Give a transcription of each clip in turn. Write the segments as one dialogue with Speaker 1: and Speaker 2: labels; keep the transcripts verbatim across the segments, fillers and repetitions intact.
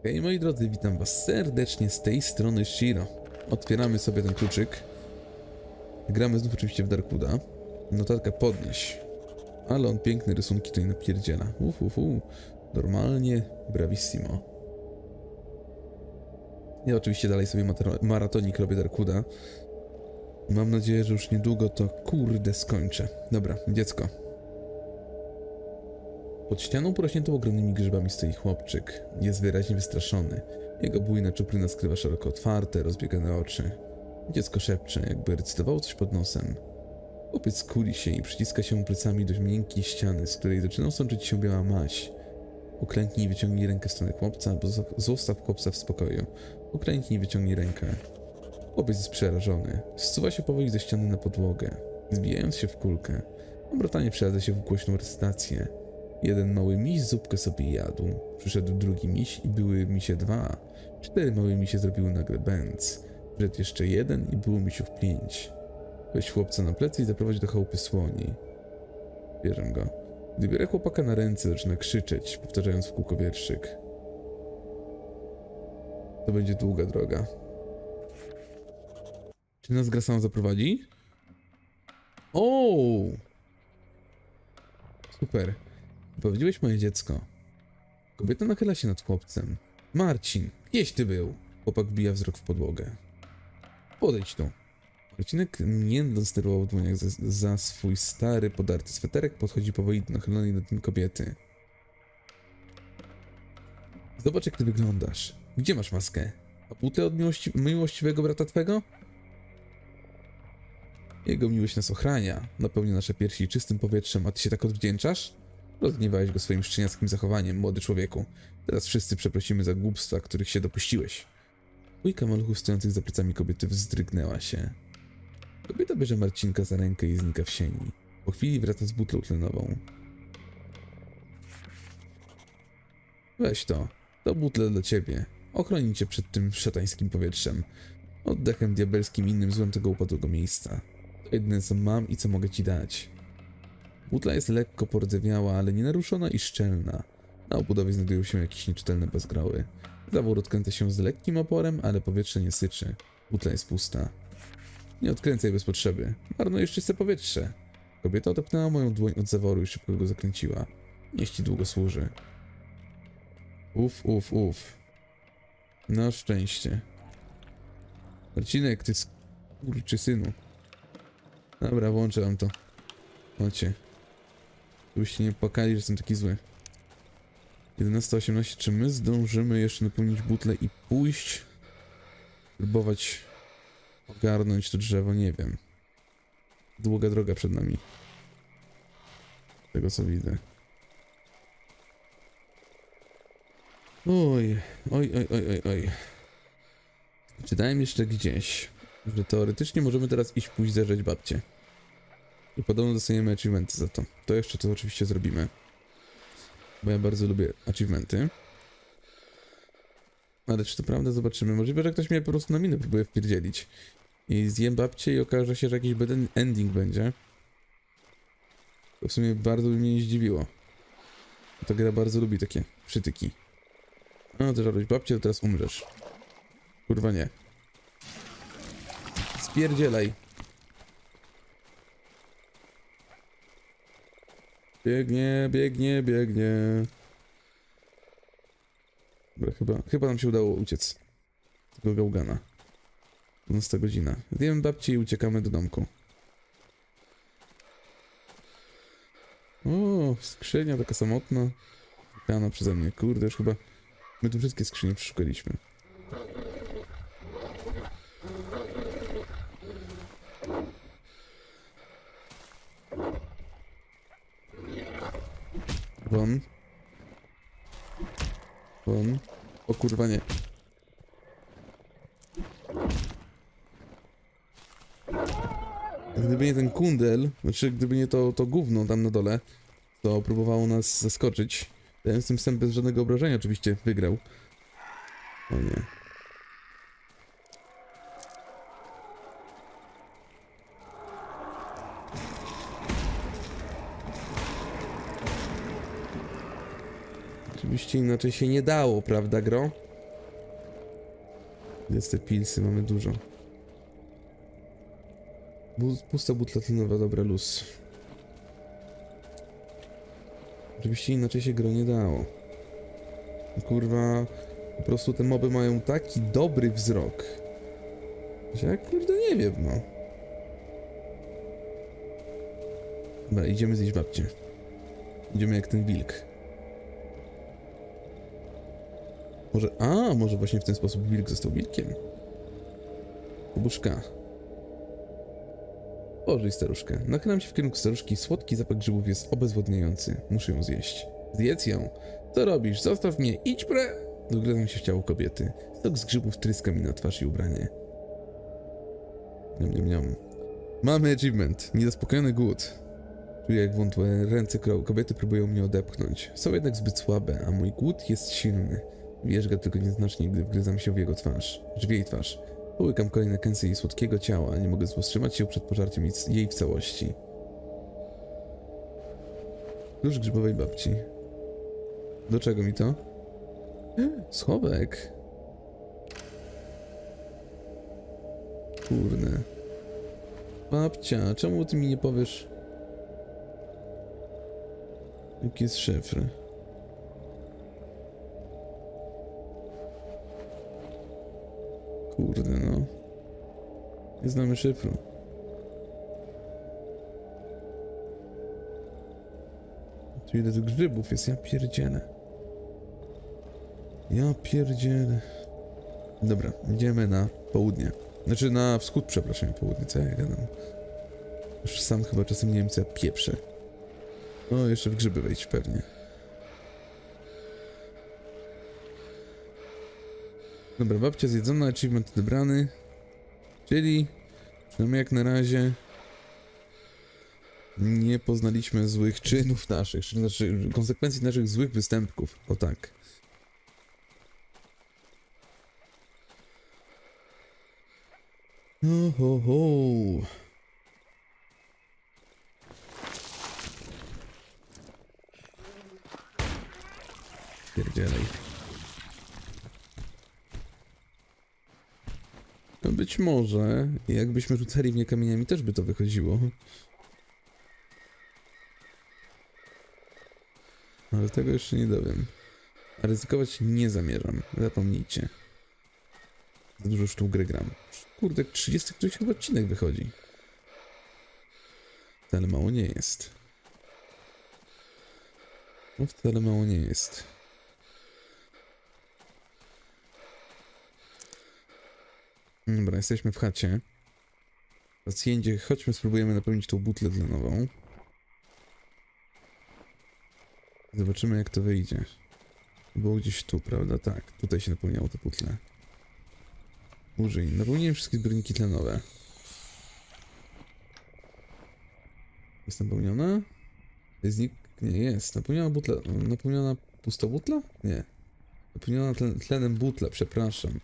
Speaker 1: Hej moi drodzy, witam was serdecznie z tej strony Shiro. Otwieramy sobie ten kluczyk. Gramy znów oczywiście w Darkwood'a. Notatka podnieś. Ale on piękne rysunki tutaj napierdziela. Uf, uf, uf. Normalnie, bravissimo. Ja oczywiście dalej sobie maratonik robię Darkwood'a. Mam nadzieję, że już niedługo to kurde skończę. Dobra, dziecko. Pod ścianą porośniętą ogromnymi grzybami stoi chłopczyk. Jest wyraźnie wystraszony. Jego bujna czupryna skrywa szeroko otwarte, rozbiegane oczy. Dziecko szepcze, jakby recytowało coś pod nosem. Chłopiec kuli się i przyciska się plecami do miękkiej ściany, z której zaczyna sączyć się biała maź. Uklęknij i wyciągnij rękę w stronę chłopca, albo zostaw chłopca w spokoju. Uklęknij i wyciągnij rękę. Chłopiec jest przerażony. Zsuwa się powoli ze ściany na podłogę, zbijając się w kulkę. Obrotanie przeradza się w głośną recytację. Jeden mały miś zupkę sobie jadł. Przyszedł drugi miś i były misie dwa. Cztery małe misie zrobiły nagle bęc. Przyszedł jeszcze jeden i było misiów pięć. Weź chłopca na plecy i zaprowadź do chałupy słoni. Bierzem go. Gdy biorę chłopaka na ręce, zaczyna krzyczeć, powtarzając w kółko wierszyk. To będzie długa droga. Czy nas gra sama zaprowadzi? O! Super. Powiedziałeś moje dziecko. Kobieta nachyla się nad chłopcem. Marcin, gdzieś ty był? Chłopak wbija wzrok w podłogę. Podejdź tu. Marcinek, międząc nerwowo w dłoniach za, za swój stary, podarty sweterek, podchodzi powoli do nachylonej nad nim kobiety. Zobacz, jak ty wyglądasz. Gdzie masz maskę? A butlę od miłości, miłościwego brata twego? Jego miłość nas ochrania, napełnia nasze piersi czystym powietrzem, a ty się tak odwdzięczasz? Rozgniewałeś go swoim szczeniackim zachowaniem, młody człowieku. Teraz wszyscy przeprosimy za głupstwa, których się dopuściłeś. Dwójka maluchów stojących za plecami kobiety wzdrygnęła się. Kobieta bierze Marcinka za rękę i znika w sieni. Po chwili wraca z butlą tlenową. Weź to. To butla dla ciebie. Ochroni cię przed tym szatańskim powietrzem. Oddechem diabelskim innym złem tego upadłego miejsca. To jedyne, co mam i co mogę ci dać. Butla jest lekko pordzewiała, ale nienaruszona i szczelna. Na obudowie znajdują się jakieś nieczytelne bezgrały. Zawór odkręca się z lekkim oporem, ale powietrze nie syczy. Butla jest pusta. Nie odkręcaj bez potrzeby. Marnujesz czyste powietrze. Kobieta odepnęła moją dłoń od zaworu i szybko go zakręciła. Niech ci długo służy. Uf, uf, uf. Na szczęście. Marcinek, ty skurczy synu. Dobra, włączę wam to. Chodźcie. Żebyście nie płakali, że jestem taki zły. jedenasta osiemnaście. Czy my zdążymy jeszcze napełnić butlę i pójść? Próbować ogarnąć to drzewo? Nie wiem. Długa droga przed nami. Z tego co widzę. Oj, oj, oj, oj, oj, oj. Czytałem jeszcze gdzieś, że teoretycznie możemy teraz iść pójść zerzeć babcię. I podobno dostaniemy achievementy za to. To jeszcze to oczywiście zrobimy. Bo ja bardzo lubię achievementy. Ale czy to prawda? Zobaczymy. Możliwe, że ktoś mnie po prostu na minę próbuje wpierdzielić. I zjem babcię i okaże się, że jakiś bad ending będzie. To w sumie bardzo by mnie nie zdziwiło. Ta gra bardzo lubi takie przytyki. No, to żaruś babcię, to teraz umrzesz. Kurwa nie. Spierdzielaj. Biegnie, biegnie, biegnie. Dobra, chyba, chyba nam się udało uciec. Tego gałgana. dwunasta godzina. Zjemy babci i uciekamy do domku. O, skrzynia taka samotna. Szukana przeze mnie. Kurde, już chyba my tu wszystkie skrzynie przeszukaliśmy. Won. Won. O kurwa nie. Gdyby nie ten kundel, znaczy gdyby nie to, to gówno tam na dole, to próbowało nas zaskoczyć. Ten z tym psem bez żadnego obrażenia oczywiście wygrał. O nie. Oczywiście inaczej się nie dało, prawda, gro? Jest te pilsy, mamy dużo. Bu pusta butla tlenowa, dobra, luz. Oczywiście inaczej się gro nie dało. Kurwa, po prostu te moby mają taki dobry wzrok, że ja kurde nie wiem, no. Dobra, idziemy zjeść babcię. Idziemy jak ten wilk. Może, a, może właśnie w ten sposób wilk został wilkiem. Kubuszka. Pożyj staruszkę. Nachylam się w kierunku staruszki. Słodki zapach grzybów jest obezwładniający. Muszę ją zjeść. Zjedz ją. Co robisz? Zostaw mnie. Idź pre... Doglądam się w ciało kobiety. Stok z grzybów tryska mi na twarz i ubranie. Niam, niam, niam. Mamy achievement. Niezaspokojony głód. Czuję, jak wątłe ręce kobiety próbują mnie odepchnąć. Są jednak zbyt słabe, a mój głód jest silny. Wierzga tylko nieznacznie, gdy wgryzam się w jego twarz. W jej twarz. Połykam kolejne kęsy jej słodkiego ciała, nie mogę powstrzymać się przed pożarciem jej w całości. Klucz grzybowej babci. Do czego mi to? Schowek. Kurde. Babcia, czemu ty mi nie powiesz? Jaki jest szyfr? Kurde, no. Nie znamy szyfru. Tu ile tych grzybów jest? Ja pierdzielę. Ja pierdzielę. Dobra, idziemy na południe. Znaczy na wschód, przepraszam, południe, co ja gadam? Już sam chyba czasem nie wiem, co ja pieprzę. O, jeszcze w grzyby wejść pewnie. Dobra, babcia zjedzona, achievement odebrany. Czyli, przynajmniej jak na razie, nie poznaliśmy złych czynów naszych, czyli znaczy konsekwencji naszych złych występków. O tak. No ho ho. Pierdzielej. No być może, jakbyśmy rzucali w nie kamieniami, też by to wychodziło. Ale tego jeszcze nie dowiem. A ryzykować nie zamierzam, zapomnijcie. Za dużo sztuk gry gram. Kurde, trzydziesty któryś chyba odcinek wychodzi. Wcale mało nie jest. No wcale mało nie jest. Dobra, jesteśmy w chacie. Pacjencie, chodźmy, spróbujemy napełnić tą butlę tlenową. Zobaczymy, jak to wyjdzie. Było gdzieś tu, prawda? Tak, tutaj się napełniało to butle. Użyj. Napełniłem wszystkie zbiorniki tlenowe. Jest napełniona? Jest nik... Nie, jest. Napełniona butla... Napełniona pusta butla? Nie. Napełniona tlen... tlenem butla, przepraszam.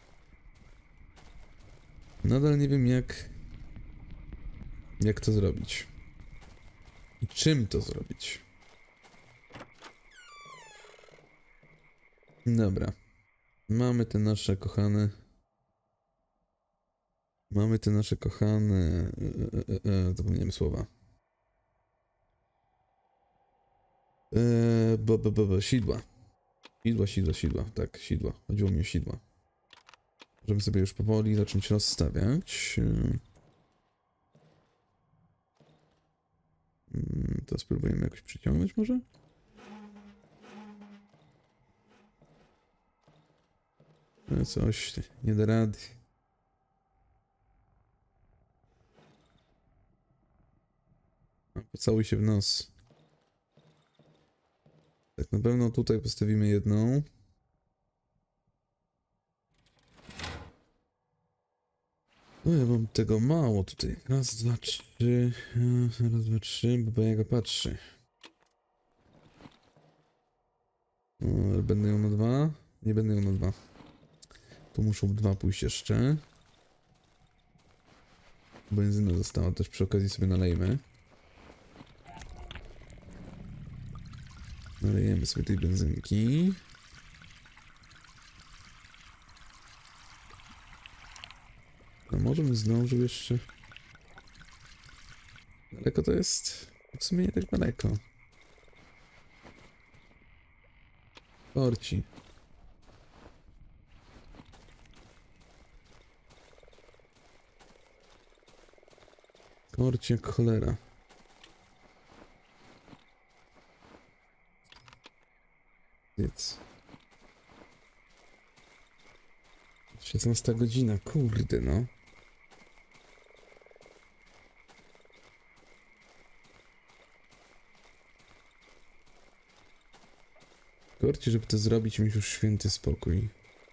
Speaker 1: Nadal nie wiem, jak... Jak to zrobić. I czym to zrobić. Dobra. Mamy te nasze kochane... Mamy te nasze kochane... E, e, e, zapomniałem słowa. Eee, bo, bo, bo, bo, sidła. Sidła, sidła, sidła. Tak, sidła. Chodziło mi o sidła. Możemy sobie już powoli zacząć rozstawiać. To spróbujemy jakoś przyciągnąć może? No coś, nie da rady. A, pocałuj się w nos. Tak, na pewno tutaj postawimy jedną. No ja mam tego mało tutaj. Raz, dwa, trzy. Raz, dwa, trzy, bo ja go patrzy. O, ale będę ją na dwa? Nie będę ją na dwa. Tu muszą dwa pójść jeszcze. Benzyna została, też przy okazji sobie nalejmy. Nalejemy sobie tej benzynki. A może bym zdążył jeszcze? Daleko to jest? W sumie nie tak daleko. Korci. Korci jak cholera. Jedz. szesnasta godzina, kurde no. Korci, żeby to zrobić, mieć już święty spokój.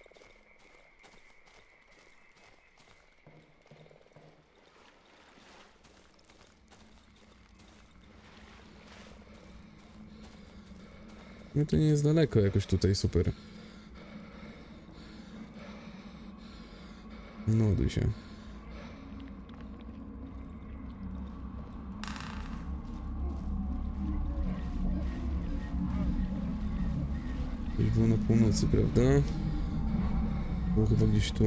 Speaker 1: No to nie jest daleko jakoś tutaj, super. No, ładuj się. Gdzieś było na północy, prawda? Było chyba gdzieś tu.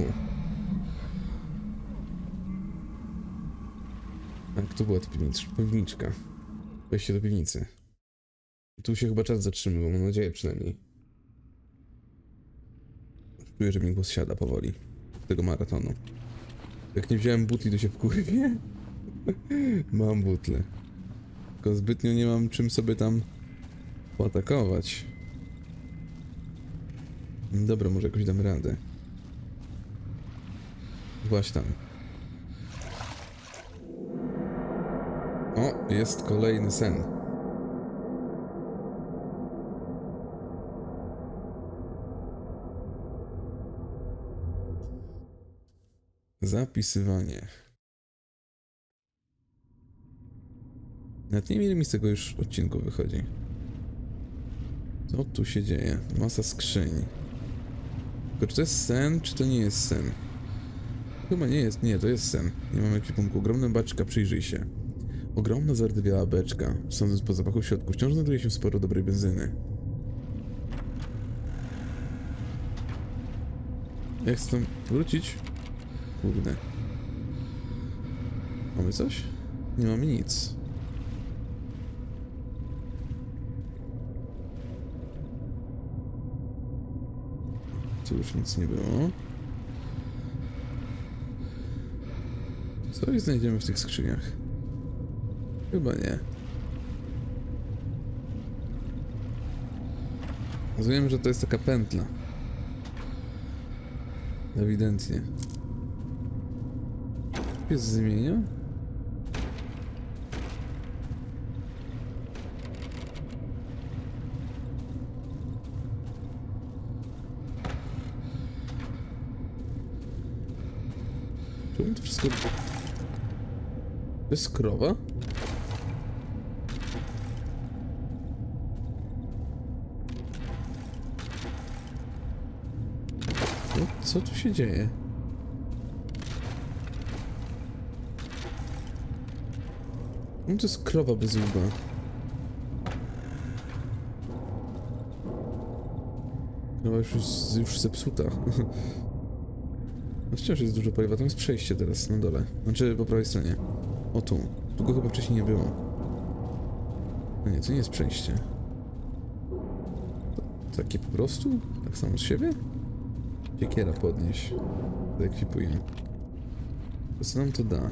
Speaker 1: Tak, to była ta piwniczka. piwniczka. Wejście do piwnicy. Tu się chyba czas zatrzymywał, mam nadzieję przynajmniej. Czuję, że mi głos siada powoli. Tego maratonu. Jak nie wziąłem butli, to się wkurwię. Mam butle. Tylko zbytnio nie mam czym sobie tam poatakować. Dobra, może jakoś dam radę. Właśnie tam. O, jest kolejny sen. Zapisywanie. Nawet nie wiem, ile mi z tego już odcinku wychodzi. Co tu się dzieje? Masa skrzyń. Tylko czy to jest sen, czy to nie jest sen? Chyba nie jest, nie, to jest sen. Nie mam jakiś pomysłu. Ogromna baczka, przyjrzyj się. Ogromna, zardzewiała beczka. Sądząc po zapachu w środku, wciąż znajduje się sporo dobrej benzyny. Jak chcę tam wrócić? Kurde. Mamy coś? Nie mamy nic. Tu już nic nie było. Coś znajdziemy w tych skrzyniach? Chyba nie. Rozumiem, że to jest taka pętla. Ewidentnie. Jest zmienia? Czemu to wszystko... To jest krowa? Co, co tu się dzieje? No to jest krowa bez łba. Krowa już jest już zepsuta. No wciąż jest dużo paliwa, tam jest przejście teraz na dole. Znaczy po prawej stronie. O tu. Tu go chyba wcześniej nie było. No nie, to nie jest przejście. To takie po prostu? Tak samo z siebie? Siekiera podnieś. Zaekwipuję. To co nam to da?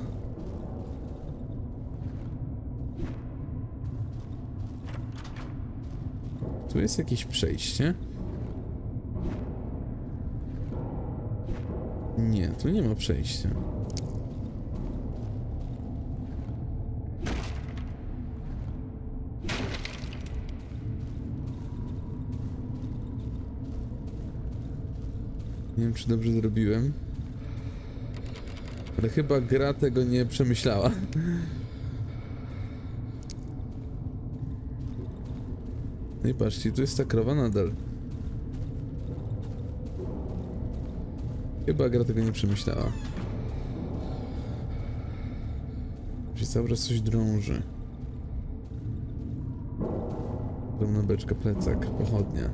Speaker 1: Tu jest jakieś przejście? Nie, tu nie ma przejścia. Nie wiem, czy dobrze zrobiłem. Ale chyba gra tego nie przemyślała. No i patrzcie, tu jest ta krowa nadal. Chyba gra tego nie przemyślała. Że cały czas coś drąży. Ogromna beczka, plecak, pochodnia.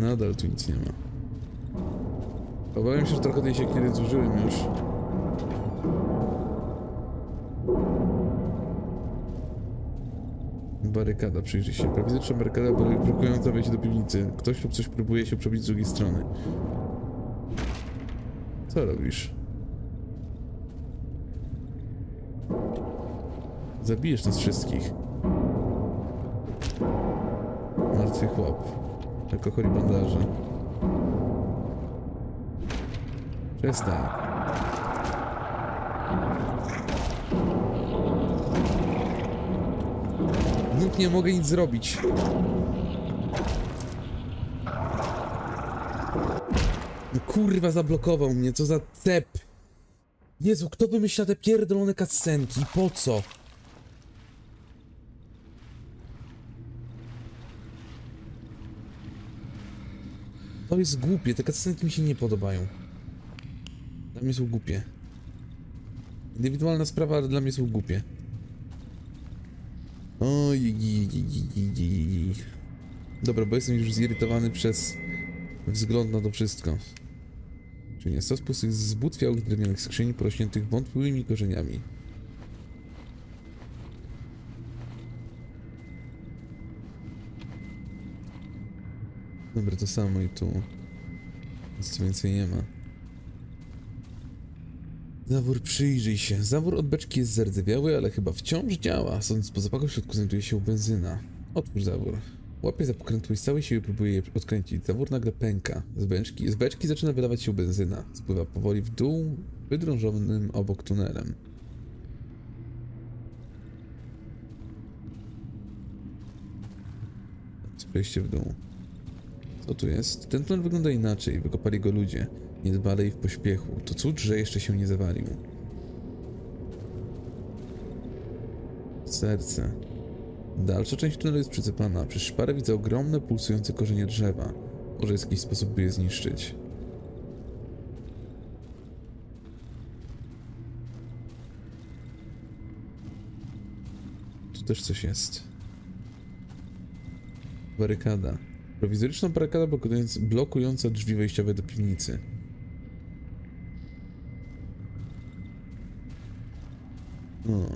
Speaker 1: Nadal tu nic nie ma. Obawiam się, że trochę tej siekiery zużyłem już. Barykada, przyjrzyj się. Prowizoryczna barykada blokująca wejście do piwnicy. Ktoś lub coś próbuje się przebić z drugiej strony. Co robisz? Zabijesz nas wszystkich. Martwy chłop. Alkohol i bandaże. Przestań. Nóg nie mogę nic zrobić. No kurwa, zablokował mnie, co za cep. Jezu, kto wymyśla te pierdolone cutscenki? Po co? To jest głupie, te cutscenki mi się nie podobają. Dla mnie są głupie. Indywidualna sprawa, ale dla mnie są głupie. Oj, dobra, bo jestem już zirytowany przez wzgląd na to wszystko. Czyli nie stos pustych zbutwiałych drewnianych skrzyni porośniętych wątpliwymi korzeniami. Dobra, to samo i tu. Nic więcej nie ma. Zawór, przyjrzyj się. Zawór od beczki jest zardzewiały, ale chyba wciąż działa. Sądząc po zapachu w środku znajduje się benzyna. Otwórz zawór. Łapie za pokrętło i z całej siły próbuje je odkręcić. Zawór nagle pęka. Z beczki, z beczki zaczyna wydawać się benzyna. Spływa powoli w dół, wydrążonym obok tunelem. Przejście w dół. Co tu jest? Ten tunel wygląda inaczej. Wykopali go ludzie. Niedbale i w pośpiechu. To cud, że jeszcze się nie zawalił. Serce. Dalsza część tunelu jest przysypana. Przez szparę widzę ogromne, pulsujące korzenie drzewa. Może jest jakiś sposób, by je zniszczyć. Tu też coś jest. Barykada. Prowizoryczna barykada blokująca, blokująca drzwi wejściowe do piwnicy. O.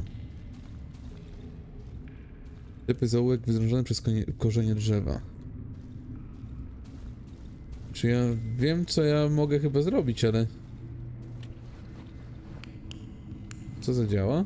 Speaker 1: Typy zaułek wydrążone przez korzenie drzewa. Czy ja wiem, co ja mogę chyba zrobić, ale... Co zadziała?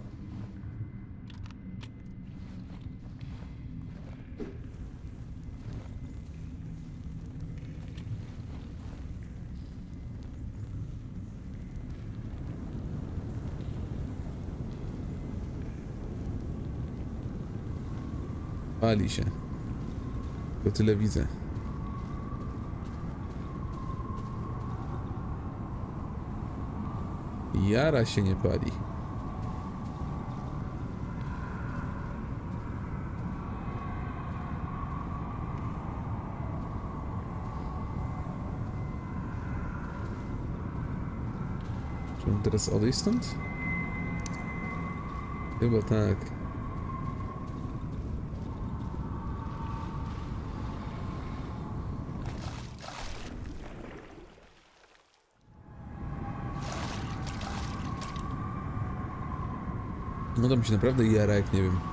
Speaker 1: Pali się. Tylko tyle widzę. Jara się nie pali. Czy mam teraz odejść stąd? Chyba tak. No to mi się naprawdę jara, jak nie wiem.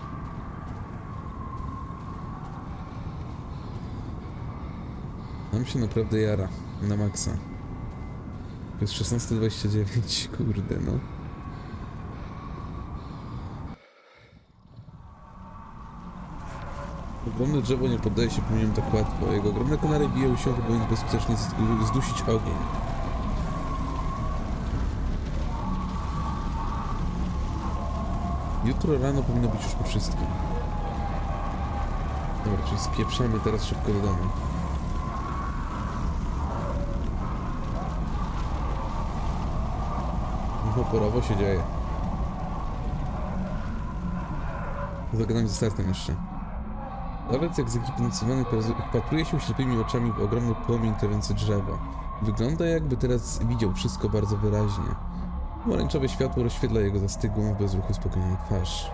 Speaker 1: Nam się naprawdę jara. Na maksa. To jest szesnaście dwadzieścia dziewięć, kurde no. Ogromne drzewo nie poddaje się pomimo tak łatwo. Jego ogromne konary biją się, próbując bezskutecznie zdusić ogień. Jutro rano powinno być już po wszystkim. Dobra, czyli spieprzamy teraz szybko do domu. Oporowo się dzieje. Zagadam ze startem jeszcze. Nawet jak zagipnotyzowany wpatruje się ślepymi oczami w ogromny płomień trający drzewo. Wygląda, jakby teraz widział wszystko bardzo wyraźnie. Pomarańczowe światło rozświetla jego zastygłą, bez ruchu spokojną twarz.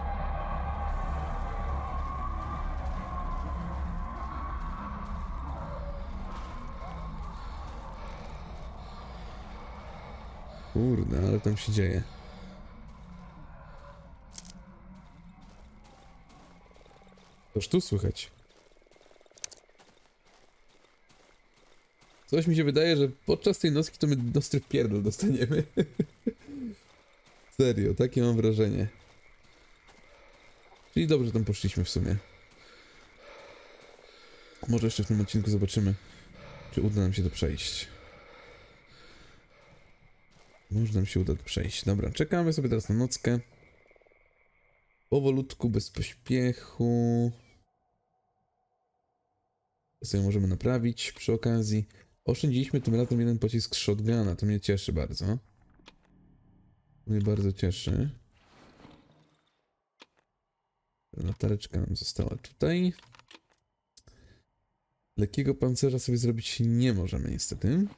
Speaker 1: Kurde, ale tam się dzieje. Toż tu słychać. Coś mi się wydaje, że podczas tej nocki to my ostry pierdol dostaniemy. Serio, takie mam wrażenie. Czyli dobrze tam poszliśmy w sumie. Może jeszcze w tym odcinku zobaczymy, czy uda nam się to przejść. Może nam się uda to przejść. Dobra, czekamy sobie teraz na nockę. Powolutku, bez pośpiechu. To sobie możemy naprawić przy okazji. Oszczędziliśmy tym razem jeden pocisk z shotguna, to mnie cieszy bardzo. To mnie bardzo cieszy. Latareczka nam została tutaj. Lekkiego pancerza sobie zrobić nie możemy niestety.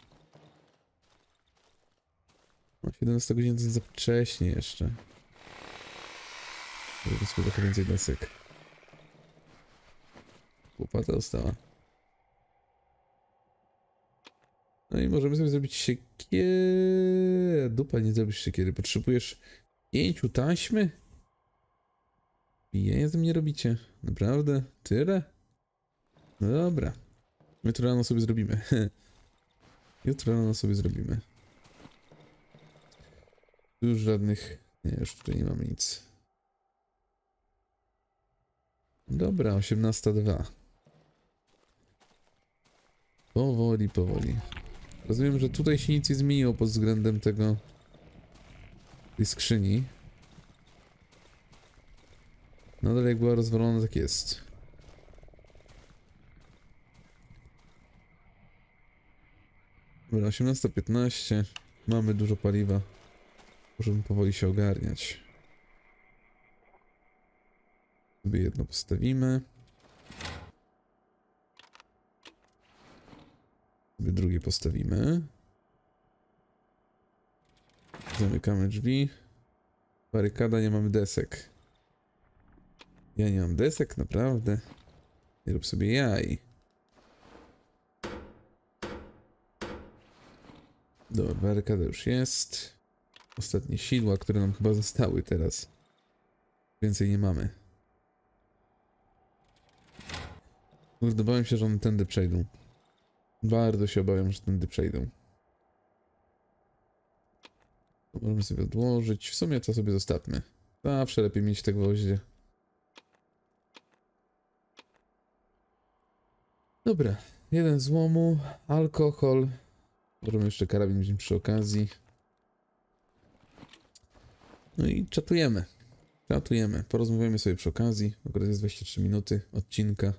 Speaker 1: No, siedemnaście godzin to jest za wcześnie jeszcze. Żeby sobie trochę więcej desek. Łopata została. No i możemy sobie zrobić siekierę. Dupa, nie zrobisz siekiery. Potrzebujesz pięciu taśmy? I ze mnie robicie. Naprawdę? Tyle? No dobra. Jutro rano sobie zrobimy. Jutro rano sobie zrobimy. Tu już żadnych... Nie, już tutaj nie mamy nic. Dobra, osiemnasta dwa. Powoli, powoli. Rozumiem, że tutaj się nic nie zmieniło pod względem tego... tej skrzyni. Nadal jak była rozwalona, tak jest. Dobra, osiemnasta piętnaście. Mamy dużo paliwa. Możemy powoli się ogarniać. Sobie jedno postawimy. Sobie drugie postawimy. Zamykamy drzwi. Barykada, nie mamy desek. Ja nie mam desek, naprawdę. Nie rób sobie jaj. Dobra, barykada już jest. Ostatnie sidła, które nam chyba zostały teraz. Więcej nie mamy. Kurde, obawiam się, że one tędy przejdą. Bardzo się obawiam, że tędy przejdą. Możemy sobie odłożyć. W sumie to sobie zostawmy. Zawsze lepiej mieć te gwoździe. Dobra. Jeden złomu. Alkohol. Możemy jeszcze karabin wziąć przy okazji. No i czatujemy. Czatujemy. Porozmawiamy sobie przy okazji. Akurat jest dwadzieścia trzy minuty odcinka.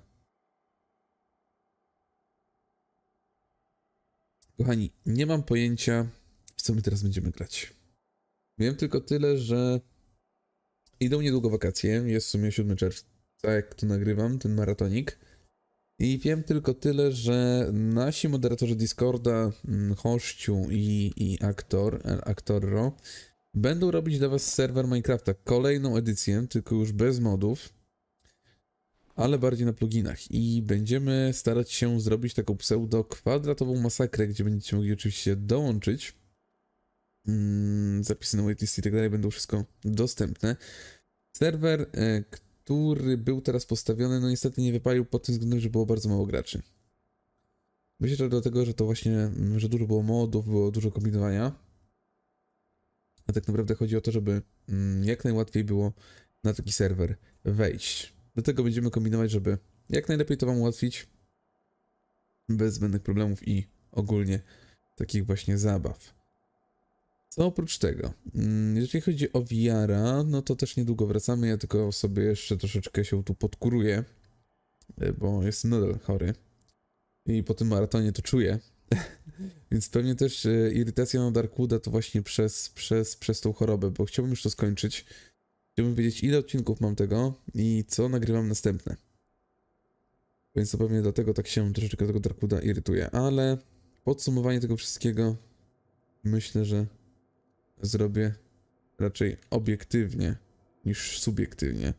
Speaker 1: Kochani, nie mam pojęcia, w co my teraz będziemy grać. Wiem tylko tyle, że idą niedługo wakacje. Jest w sumie siódmego czerwca, jak tu nagrywam, ten maratonik. I wiem tylko tyle, że nasi moderatorzy Discorda, Hościu i, i Aktor, Aktorro, będą robić dla was serwer Minecrafta. Kolejną edycję, tylko już bez modów, ale bardziej na pluginach. I będziemy starać się zrobić taką pseudo-kwadratową masakrę, gdzie będziecie mogli oczywiście dołączyć. Mm, zapisy na waitlist i tak dalej będą wszystko dostępne. Serwer, e, który był teraz postawiony, no niestety nie wypalił pod tym względem, że było bardzo mało graczy. Myślę, że dlatego, że to właśnie, że dużo było modów, było dużo kombinowania. A tak naprawdę chodzi o to, żeby mm, jak najłatwiej było na taki serwer wejść. Dlatego będziemy kombinować, żeby jak najlepiej to wam ułatwić. Bez zbędnych problemów i ogólnie takich właśnie zabaw. Co oprócz tego? Jeżeli chodzi o V R-a, no to też niedługo wracamy. Ja tylko sobie jeszcze troszeczkę się tu podkuruję, bo jestem nadal chory. I po tym maratonie to czuję. Więc pewnie też irytacja na Darkwooda to właśnie przez, przez, przez tą chorobę, bo chciałbym już to skończyć. Chciałbym wiedzieć, ile odcinków mam tego i co nagrywam następne. Więc to pewnie dlatego tak się troszeczkę tego Darkwooda irytuje. Ale podsumowanie tego wszystkiego myślę, że zrobię raczej obiektywnie niż subiektywnie.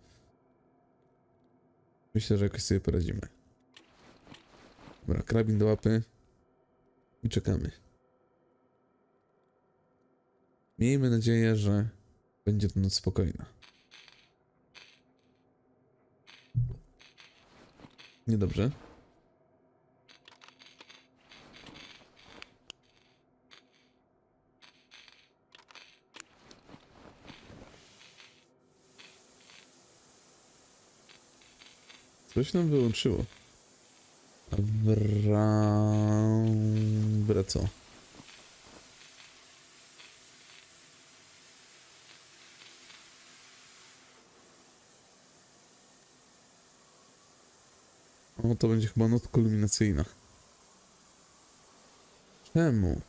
Speaker 1: Myślę, że jakoś sobie poradzimy. Dobra, karabin do łapy i czekamy. Miejmy nadzieję, że będzie to noc spokojna. Niedobrze. Coś nam wyłączyło. Wra... co? O, to będzie chyba noc kulminacyjna. Czemu?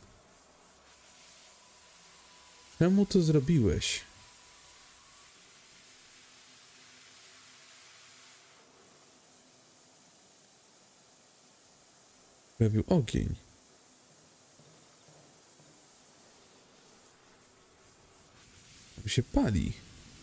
Speaker 1: Czemu to zrobiłeś? Pojawił ogień. On się pali.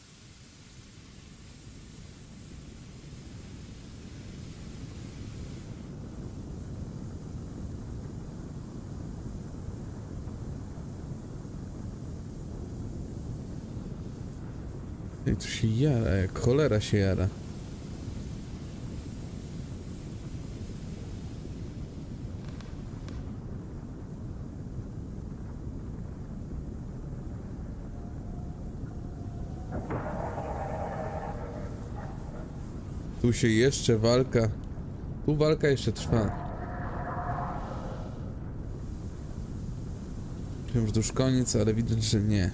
Speaker 1: I tu się jara, jak cholera się jara. Tu się jeszcze walka. Tu walka jeszcze trwa. Wiem, że to już koniec, ale widać, że nie.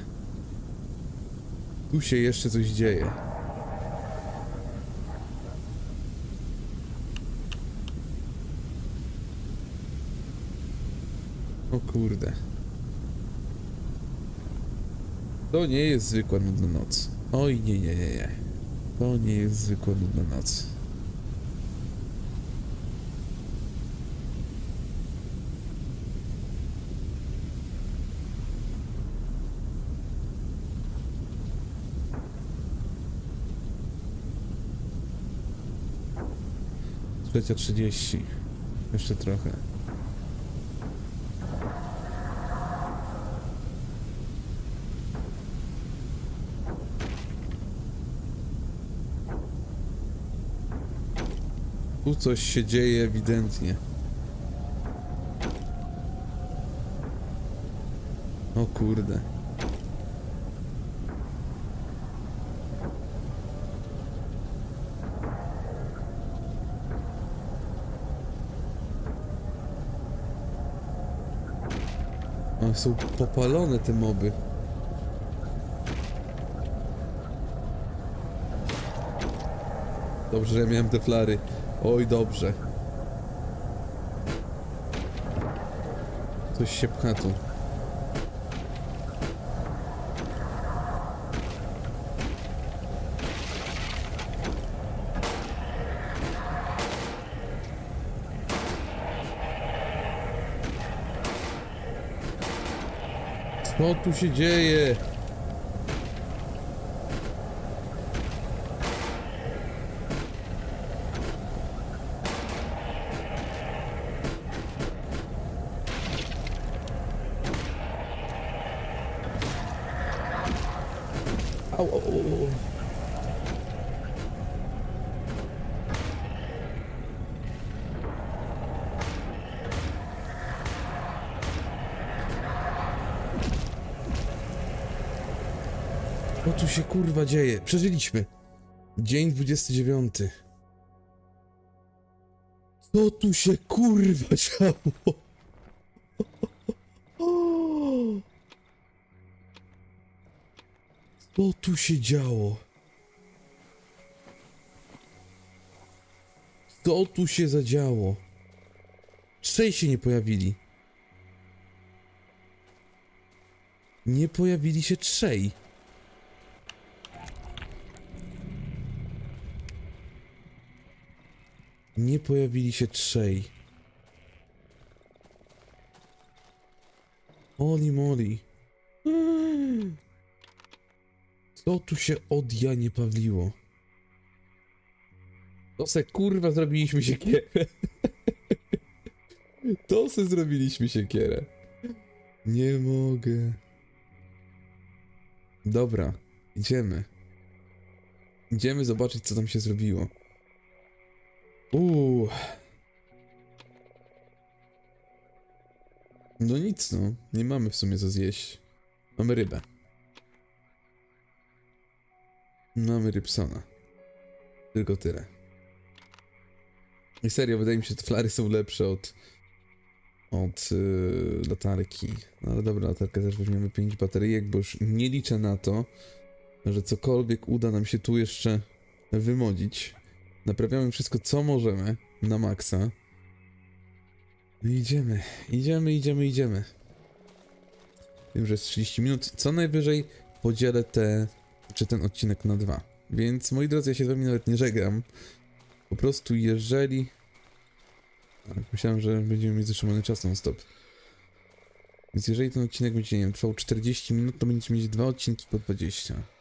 Speaker 1: Tu się jeszcze coś dzieje. O kurde. To nie jest zwykła nudna noc. Oj, nie, nie, nie, nie. To nie jest zwykła nudna noc. Trzecia trzydzieści. Jeszcze trochę. Tu coś się dzieje ewidentnie. O kurde. One są popalone, te moby. Dobrze, że ja miałem te flary. Oj, dobrze. Coś się pcha tu. Co tu się dzieje? Au, au, au. Co tu się kurwa dzieje? Przeżyliśmy. Dzień dwudziesty dziewiąty. Co tu się kurwa działo? Co tu się działo? Co tu się zadziało? Trzej się nie pojawili. Nie pojawili się trzej. Nie pojawili się trzej. Holy moly. Co tu się od ja nie pawliło? To se kurwa zrobiliśmy siekierę. To se zrobiliśmy siekierę. Nie mogę. Dobra, idziemy. Idziemy zobaczyć, co tam się zrobiło. Uuu. No nic, no. Nie mamy w sumie co zjeść. Mamy rybę. Mamy rybsona. Tylko tyle. I serio, wydaje mi się, że te flary są lepsze od... od yy, latarki. No ale dobra, latarkę też weźmiemy pięć bateryjek, bo już nie liczę na to, że cokolwiek uda nam się tu jeszcze wymodzić. Naprawiamy wszystko, co możemy na maksa. No idziemy, idziemy, idziemy, idziemy. Wiem, że jest trzydzieści minut. Co najwyżej podzielę te, czy ten odcinek na dwa. Więc moi drodzy, ja się z wami nawet nie żegnam. Po prostu jeżeli... Tak, myślałem, że będziemy mieć zatrzymany czas non stop. Więc jeżeli ten odcinek będzie, nie wiem, trwał czterdzieści minut, to będziecie mieć dwa odcinki po dwadzieścia.